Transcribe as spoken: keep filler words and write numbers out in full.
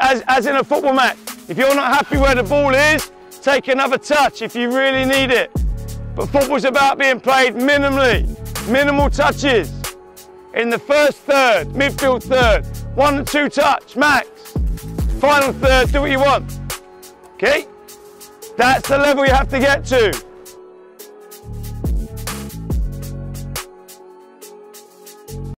as, as in a football match. If you're not happy where the ball is, take another touch if you really need it. But football's about being played minimally, minimal touches. In the first third, midfield third, one and two touch, max. Final third, do what you want. Okay? That's the level you have to get to.